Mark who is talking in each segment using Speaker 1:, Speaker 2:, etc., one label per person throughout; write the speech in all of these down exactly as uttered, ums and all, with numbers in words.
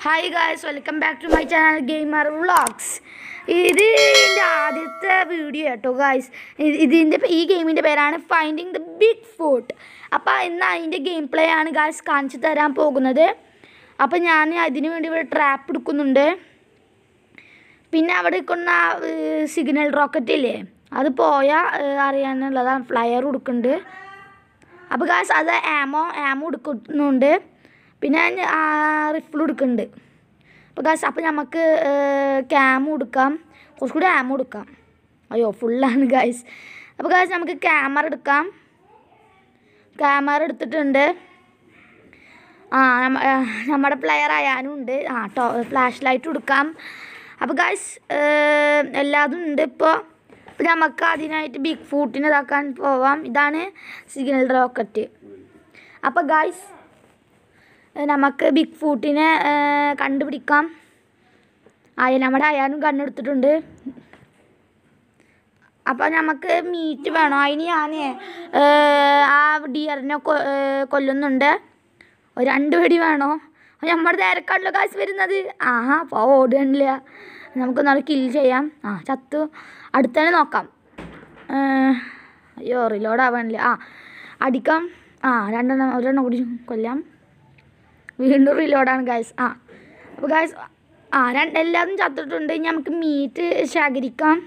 Speaker 1: Hi guys, welcome back to my channel Gamer Vlogs. This is the video guys. This game is Finding the Big Foot. Now this gameplay guys കാണിച്ചു തരാൻ പോകുന്നത്. അപ്പോൾ ഞാൻ അതിനു വേണ്ടി ഒരു trap എടുക്കുന്നുണ്ട്. പിന്നെ അവിടെ കൊണ്ട സിഗ്നൽ റോക്കറ്റ് ഇല്ലേ? അത് പോയാ അറിയാനുള്ളതാണ് ഫ്ലയർ എടുക്കുന്നുണ്ട്. അപ്പോൾ guys അത് ആമോ ആമോ എടുക്കുന്നുണ്ട്. പിന്നെ റിഫിൽ എടുക്കുന്നുണ്ട്. അപ്പോൾ ഗായ്സ് അപ്പോൾ നമുക്ക് ക്യാമ് എടുക്കാം, കുറച്ചുകൂടി ആമോ എടുക്കാം. അയ്യോ ഫുള്ളാണ് ഗായ്സ്. അപ്പോൾ ഗായ്സ് നമുക്ക് ക്യാമറ എടുക്കാം. ക്യാമറ എടുത്തിട്ടുണ്ട്. ആ നമ്മുടെ പ്ലെയർ ആയാലും ഉണ്ട്. ആ ടോ ഫ്ലാഷ് ലൈറ്റ് എടുക്കാം. അപ്പോൾ ഗായ്സ് എല്ലാതും ഉണ്ട്. ഇപ്പോൾ അപ്പോൾ നമുക്ക് അതിനായിട്ട് ബിഗ് ഫൂട്ടിനെ ഇതാക്കാൻ പോവാം. ഇതാണ് സിഗ്നൽ റോക്കറ്റ്. അപ്പോൾ ഗായ്സ് നമുക്ക് ബിഗ് ഫൂട്ടിനെ കണ്ടുപിടിക്കാം. ആയ നമ്മുടെ അയാനും കണ്ണെടുത്തിട്ടുണ്ട്. അപ്പോൾ നമുക്ക് മീറ്റ് വേണം. അതിന് ഞാൻ ആ ഡിയറിനെ കൊല്ലുന്നുണ്ട്. ഒരു രണ്ട് വെടി വേണോ? നമ്മുടെ നേരക്കാണല്ലോ കാശ് വരുന്നത്. ആഹാ അപ്പോൾ ഓടുകയാണില്ല. നമുക്കൊന്നാൾ കില്ല് ചെയ്യാം. ആ ചത്തു. അടുത്തന്നെ നോക്കാം. അയ്യോ റിലോഡ് ആവാനില്ല. ആ അടിക്കാം. ആ രണ്ടെണ്ണം ഒരെണ്ണം കൂടി കൊല്ലാം. വീണ്ടും റിലോഡാണ് ഗായ്സ്. ആ അപ്പോൾ ഗായ്സ് ആ രണ്ട് എല്ലാതും ചത്തിട്ടുണ്ട്. ഇനി നമുക്ക് മീറ്റ് ശേഖരിക്കാം.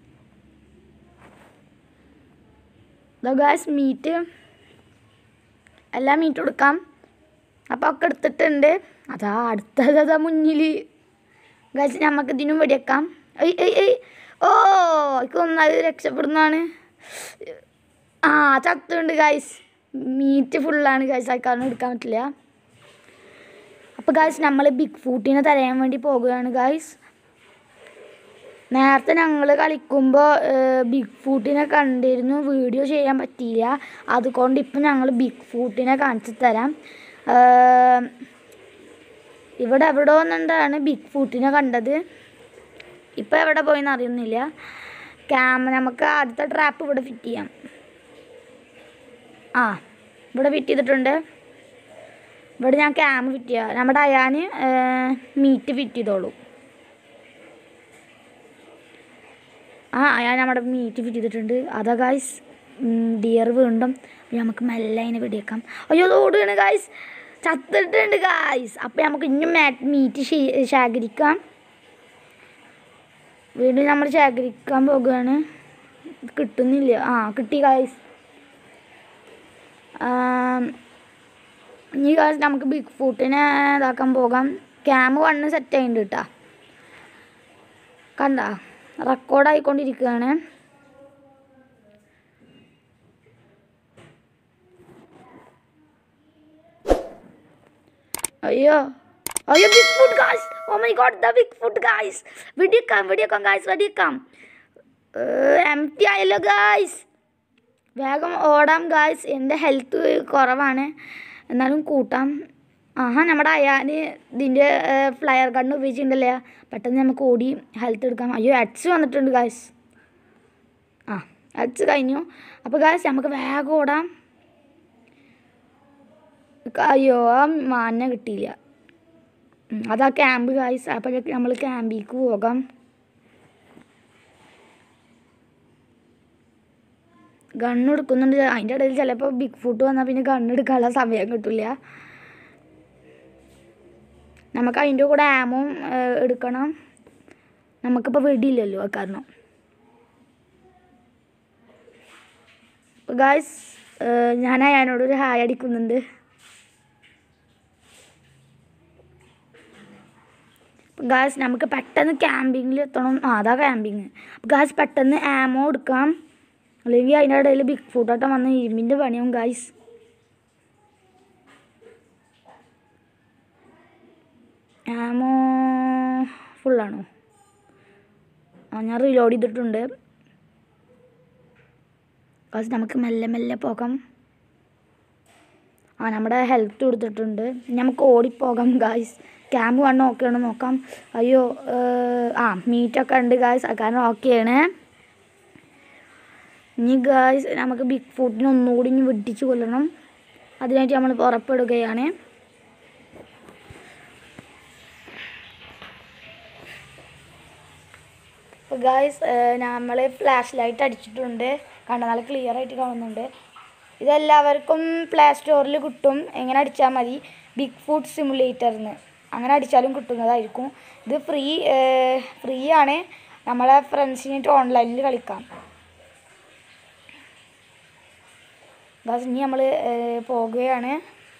Speaker 1: ഇതാ ഗായ്സ് മീറ്റ്, എല്ലാ മീറ്റും എടുക്കാം. അപ്പോൾ ഒക്കെ എടുത്തിട്ടുണ്ട്. അതാ അടുത്തതാ മുന്നിൽ ഗായ്സ്. നമുക്ക് ഇതിനും വെടിയേക്കാം. ഏയ് ഏയ് ഏയ് ഓ എനിക്ക് ഒന്നത് രക്ഷപ്പെടുന്നതാണ്. ആ ചത്തുണ്ട് ഗായ്സ്. മീറ്റ് ഫുള്ളാണ് ഗായ്സ്. ആൾക്കാരൊന്നും എടുക്കാൻ പറ്റില്ല. അപ്പോൾ ഗായ്സ് നമ്മൾ ബിഗ് ഫൂട്ടിനെ തരാൻ വേണ്ടി പോകുകയാണ് ഗായ്സ്. നേരത്തെ ഞങ്ങൾ കളിക്കുമ്പോൾ ബിഗ് ഫൂട്ടിനെ കണ്ടിരുന്നു, വീഡിയോ ചെയ്യാൻ പറ്റിയില്ല. അതുകൊണ്ട് ഇപ്പം ഞങ്ങൾ ബിഗ് ഫൂട്ടിനെ കാണിച്ചു തരാം. ഇവിടെ എവിടെ വന്നിട്ടാണ് ബിഗ് ഫൂട്ടിനെ കണ്ടത്. ഇപ്പോൾ എവിടെ പോയെന്ന് അറിയുന്നില്ല. ക്യാമ നമുക്ക് ആദ്യത്തെ ട്രാപ്പ് ഇവിടെ ഫിറ്റ് ചെയ്യാം. ആ ഇവിടെ ഫിറ്റ് ചെയ്തിട്ടുണ്ട്. ഇവിടെ ഞാൻ ക്യാമ് ഫിറ്റ് ചെയ്യാം. നമ്മുടെ അയാൻ മീറ്റ് ഫിറ്റ് ചെയ്തോളൂ. ആ അയാൻ നമ്മുടെ മീറ്റ് ഫിറ്റ് ചെയ്തിട്ടുണ്ട്. അതാ ഗായ്സ് ഡിയർ വീണ്ടും നമുക്ക് മെല്ലെ അതിനെ വെടിയേക്കാം. അയ്യോ ഓടുകയാണ് ഗായ്സ്. ചത്തിട്ടുണ്ട് ഗായ്സ്. അപ്പോൾ നമുക്ക് ഇനിയും മീറ്റ് ശേഖരിക്കാം. വീണ്ടും നമ്മൾ ശേഖരിക്കാൻ പോകുകയാണ്. കിട്ടുന്നില്ല. ആ കിട്ടി ഗായ്സ്. ഇനി ഗായ്സ് നമുക്ക് ബിഗ് ഫൂട്ടിനെ ഇതാക്കാൻ പോകാം. ക്യാമ് വണ്ണ് സെറ്റ് ആയിട്ടുണ്ട് കേട്ടോ. കണ്ട റെക്കോർഡായിക്കൊണ്ടിരിക്കുകയാണ്. അയ്യോ അയ്യോ big foot guys. Oh my God the big foot guys. വെടിയേക്കാം വെടിയേക്കാം ഗായ്സ് വെടിയേക്കാം. എം ടി ആയല്ലോ ഗായ്സ്. വേഗം ഓടാം ഗായ്സ്. എൻ്റെ ഹെൽത്ത് കുറവാണ്, എന്നാലും കൂട്ടാം. ആഹാ നമ്മുടെ അയാന് ഇതിൻ്റെ ഫ്ലയർ ഗണ്ണ് ഉപയോഗിച്ചിട്ടുണ്ടല്ലേ. പെട്ടെന്ന് നമുക്ക് ഓടി ഹെൽത്ത് എടുക്കാം. അയ്യോ അഡ്സ് വന്നിട്ടുണ്ട് ഗായ്സ്. ആ അഡ്സ് കഴിഞ്ഞു. അപ്പോൾ ഗായ്സ് നമുക്ക് വേഗം ഓടാം. അയ്യോ ആ മാനിനെ കിട്ടിയില്ല. അതാ ക്യാമ്പ് ഗായ്സ്. അപ്പോൾ നമ്മൾ ക്യാമ്പിലേക്ക് പോകാം. ഗണ്ണ് എടുക്കുന്നുണ്ട്. അതിൻ്റെ ഇടയിൽ ചിലപ്പോൾ ബിഗ് ഫൂട്ട് വന്നാൽ പിന്നെ ഗണ്ണ് എടുക്കാനുള്ള സമയം കിട്ടില്ല. നമുക്ക് അതിൻ്റെ കൂടെ ആമോ എടുക്കണം. നമുക്കിപ്പോൾ വെടിയില്ലല്ലോ ആ കാരണം. അപ്പോൾ ഗായ്സ് ഞാൻ അയാനോടൊരു ഹായ് അടിക്കുന്നുണ്ട്. ഗായ്സ് നമുക്ക് പെട്ടെന്ന് ക്യാമ്പിങ്ങിൽ എത്തണം. ആ അതാ ക്യാമ്പിങ്. അപ്പോൾ ഗായ്സ് പെട്ടെന്ന് ആമോ എടുക്കാം, അല്ലെങ്കിൽ അതിൻ്റെ ഇടയിൽ ബിഗ് ഫൂട്ടോട്ടം വന്ന് ഇരുമ്പിൻ്റെ പണിയാവും ഗായ്സ്. ആമോ ഫുള്ളാണോ? ആ ഞാൻ റീലോഡ് ചെയ്തിട്ടുണ്ട് ഗായ്സ്. നമുക്ക് മെല്ലെ മെല്ലെ പോകാം. ആ നമ്മുടെ ഹെൽത്ത് കൊടുത്തിട്ടുണ്ട്. നമുക്ക് ഓടിപ്പോകാം ഗായ്സ്. ക്യാമ്പ് വണ്ണം ഓക്കെയാണ് നോക്കാം. അയ്യോ ആ മീറ്റൊക്കെ ഉണ്ട് ഗായ്സ്. ആ കാരണം ഓക്കെയാണ്. ഇനി ഗായ്സ് നമുക്ക് ബിഗ് ഫൂട്ടിനെ ഒന്നുകൂടി ഇനി വെട്ടിച്ച് കൊല്ലണം. അതിനായിട്ട് നമ്മൾ പുറപ്പെടുകയാണ്. അപ്പോൾ ഗായ്സ് നമ്മൾ ഫ്ലാഷ് ലൈറ്റ് അടിച്ചിട്ടുണ്ട്, കണ്ട നല്ല ക്ലിയർ ആയിട്ട് കാണുന്നുണ്ട്. ഇതെല്ലാവർക്കും പ്ലേ സ്റ്റോറിൽ കിട്ടും. എങ്ങനെ അടിച്ചാൽ മതി, ബിഗ് ഫുട്ട് സിമുലേറ്ററിന് അങ്ങനെ അടിച്ചാലും കിട്ടുന്നതായിരിക്കും. ഇത് ഫ്രീ ഫ്രീ ആണ്. നമ്മളെ ഫ്രണ്ട്സിനായിട്ട് ഓൺലൈനിൽ കളിക്കാം. ഗായ്സ് ഇനി നമ്മൾ പോകുകയാണ്.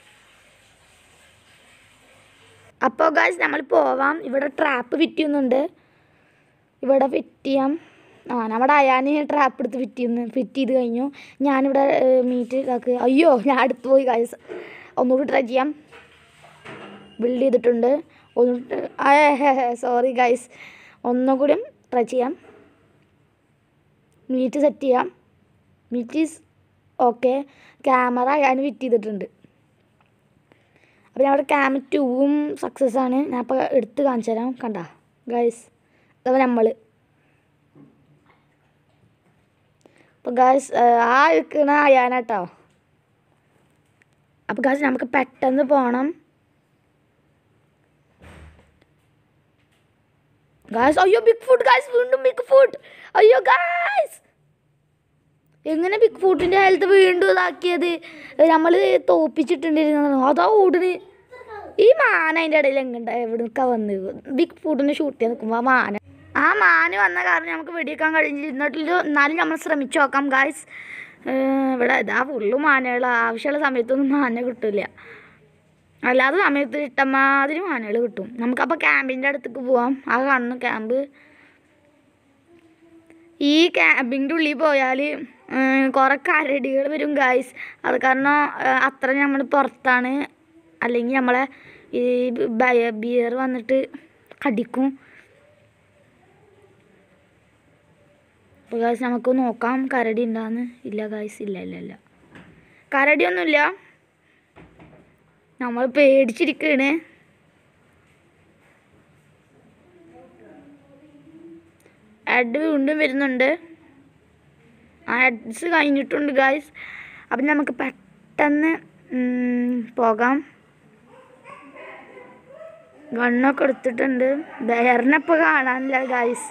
Speaker 1: അപ്പോൾ ഗായ്സ് നമ്മൾ പോവാം. ഇവിടെ ട്രാപ്പ് ഫിറ്റ് ചെയ്യുന്നുണ്ട്. ഇവിടെ ഫിറ്റ് ചെയ്യാം. ആ നമ്മുടെ അയാന് ട്രാപ്പ് എടുത്ത് ഫിറ്റ് ചെയ്യുന്നു ഫിറ്റ് ചെയ്ത് കഴിഞ്ഞു. ഞാനിവിടെ മീറ്റ് ഇതാക്കുക. അയ്യോ ഞാൻ അടുത്ത് പോയി ഗായ്സ്. ഒന്നുകൂടി ട്രൈ ചെയ്യാം. ബിൽഡ് ചെയ്തിട്ടുണ്ട്. ഒന്ന് സോറി ഗായ്സ്, ഒന്നുകൂടി ട്രൈ ചെയ്യാം. മീറ്റ് സെറ്റ് ചെയ്യാം. Meat is okay. ക്യാമറ ഞാൻ ഫിറ്റ് ചെയ്തിട്ടുണ്ട്. അപ്പോൾ ഞങ്ങളുടെ ക്യാമ ടൂവും സക്സസ് ആണ്. ഞാൻ അപ്പോൾ എടുത്ത് കാണിച്ചു തരാം. കണ്ട ഗായ്സ്, അപ്പോൾ നമ്മൾ അപ്പോൾ ഗായ്സ് ആ ഇരിക്കണ അയാനാട്ടോ. അപ്പോൾ ഗായ്സ് നമുക്ക് പെട്ടെന്ന് പോകണം. ഗായ്സ് അയ്യോ ബിഗ് ഫുട്ട് ഗായ്സ്, വീണ്ടും ബിഗ് ഫുട്ട്. അയ്യോ ഗായ്സ്, എങ്ങനെ ബിഗ് ഫുട്ടിൻ്റെ ഹെൽത്ത് വീണ്ടും ഇതാക്കിയത്? നമ്മൾ തോപ്പിച്ചിട്ടുണ്ടായിരുന്നു. അതാ ഓടിന് ഈ മാന അതിൻ്റെ ഇടയിൽ എങ്ങനെ എവിടെയൊക്കെ വന്ന് ബിഗ് ഫുട്ടിനെ ഷൂട്ട് ചെയ്യാൻ നിൽക്കുമ്പോൾ ആ മാന ആ മാന് വന്ന കാരണം നമുക്ക് വെടിവെക്കാൻ കഴിഞ്ഞിരുന്നിട്ടില്ല. എന്നാലും നമ്മൾ ശ്രമിച്ചു നോക്കാം ഗായ്സ്. ഇവിടെ ഇതാ ഫുള്ള് മാനകൾ. ആവശ്യമുള്ള സമയത്തൊന്നും മാന കിട്ടില്ല. അല്ലാതെ സമയത്ത് ഇഷ്ടമാതിരി മാനകൾ കിട്ടും. നമുക്കപ്പോൾ ക്യാമ്പിൻ്റെ അടുത്തേക്ക് പോവാം. ആ കാണുന്നു ക്യാമ്പ്. ഈ ക്യാമ്പിൻ്റെ ഉള്ളിൽ പോയാൽ കുറേ കരടികൾ വരും ഗായ്സ്. അത് കാരണം അത്ര നമ്മൾ പുറത്താണ്. അല്ലെങ്കിൽ നമ്മളെ ഈ ബിയർ വന്നിട്ട് കടിക്കും. അപ്പോൾ ഗായ്സ് നമുക്ക് നോക്കാം കരടി ഉണ്ടാന്ന്. ഇല്ല ഗായ്സ്, ഇല്ല ഇല്ല ഇല്ല കരടിയൊന്നുമില്ല. നമ്മൾ പേടിച്ചിരിക്കുകയാണ്. ആഡ് വീണ്ടും വരുന്നുണ്ട്. ആ ആഡ്സ് കഴിഞ്ഞിട്ടുണ്ട് ഗായ്സ്. അപ്പം നമുക്ക് പെട്ടെന്ന് പോകാം. ഗണ്ണൊക്കെ എടുത്തിട്ടുണ്ട്. ബെയറിനെപ്പോൾ കാണാനില്ല ഗായ്സ്.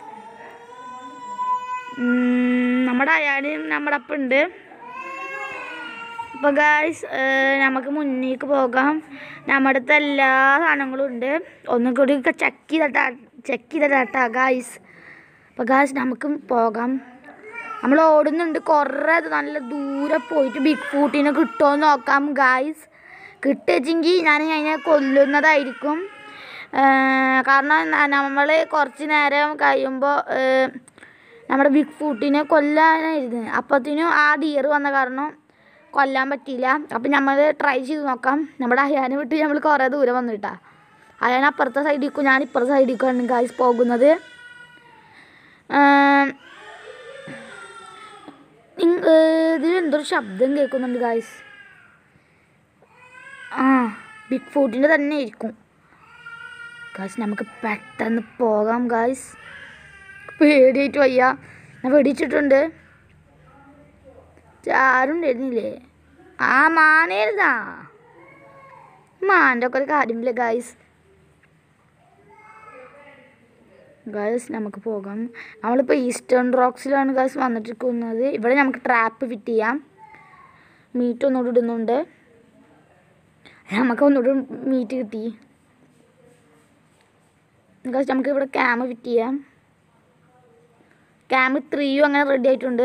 Speaker 1: നമ്മുടെ അയാളും നമ്മുടെ അപ്പം ഉണ്ട്. അപ്പോൾ ഗായ്സ് നമുക്ക് മുന്നേക്ക് പോകാം. നമ്മുടെ അടുത്ത് എല്ലാ സാധനങ്ങളും ഉണ്ട്. ഒന്നും കൂടി ചെക്ക് ചെയ്തിട്ടാ ചെക്ക് ചെയ്തിട്ടാ ഗായ്സ്. അപ്പോൾ ഗായ്സ് നമുക്ക് പോകാം. നമ്മൾ ഓടുന്നുണ്ട് കുറേ നല്ല ദൂരെ പോയിട്ട് ബിഗ് ഫുട്ടിനെ കിട്ടുമോ എന്ന് നോക്കാം ഗായ്സ്. കിട്ടുമെങ്കിൽ ഞാൻ അതിനെ കൊല്ലുന്നതായിരിക്കും. കാരണം നമ്മൾ കുറച്ച് നേരം കഴിയുമ്പോൾ നമ്മുടെ ബിഗ് ഫുട്ടിനെ കൊല്ലാനായിരുന്നു. അപ്പോഴത്തേനും ആ ഡിയർ വന്ന കാരണം കൊല്ലാൻ പറ്റിയില്ല. അപ്പം നമ്മൾ ട്രൈ ചെയ്ത് നോക്കാം. നമ്മുടെ അയാനെ വിട്ട് നമ്മൾ കുറേ ദൂരം വന്നിട്ടാ. അയാൻ അപ്പുറത്തെ സൈഡിലേക്കും ഞാൻ ഇപ്പുറത്തെ സൈഡിലേക്കാണ് ഗായ്സ് പോകുന്നത്. ഇതിൽ എന്തൊരു ശബ്ദം കേൾക്കുന്നുണ്ട് ഗായ്സ്. ആ ബിഗ് ഫുട്ടിൻ്റെ തന്നെ ആയിരിക്കും ഗായ്സ്. നമുക്ക് പെട്ടെന്ന് പോകാം ഗായ്സ്. പേടിയായിട്ട് വയ്യ. ഞാൻ വെടിച്ചിട്ടുണ്ട്. ആരും ഉണ്ടായിരുന്നില്ലേ? ആ മാനേരുതാ. മാൻ്റെ ഒക്കെ ഒരു കാര്യമില്ല ഗായ്സ്. ഗായ്സ് നമുക്ക് പോകാം. നമ്മളിപ്പോൾ ഈസ്റ്റേൺ റോക്സിലാണ് ഗായ്സ് വന്നിട്ടിരിക്കുന്നത്. ഇവിടെ നമുക്ക് ട്രാപ്പ് ഫിറ്റ് ചെയ്യാം. മീറ്റ് ഒന്നുകൂടി ഇടുന്നുണ്ട്. നമുക്ക് ഒന്നുകൂടി മീറ്റ് കിട്ടി ഗായ്സ്. നമുക്ക് ഇവിടെ ക്യാമ ഫിറ്റ് ചെയ്യാം. ക്യാമ ത്രീയും അങ്ങനെ റെഡി ആയിട്ടുണ്ട്.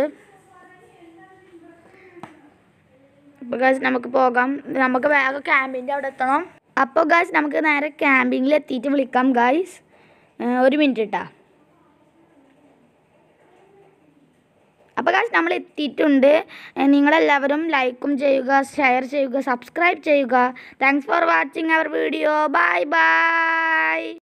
Speaker 1: അപ്പോൾ ഗായ്സ് നമുക്ക് പോകാം. നമുക്ക് വേഗം ക്യാമ്പിൻ്റെ അവിടെ എത്തണം. അപ്പോൾ ഗായ്സ് നമുക്ക് നേരെ ക്യാമ്പിങ്ങിൽ എത്തിയിട്ട് വിളിക്കാം ഗായ്സ്. ഒരു മിനിറ്റ് ഇട്ടാ. അപ്പോൾ ഗായ്സ് നമ്മൾ എത്തിയിട്ടുണ്ട്. നിങ്ങളെല്ലാവരും ലൈക്കും ചെയ്യുക, ഷെയർ ചെയ്യുക, സബ്സ്ക്രൈബ് ചെയ്യുക. Thanks for watching our video. Bye by.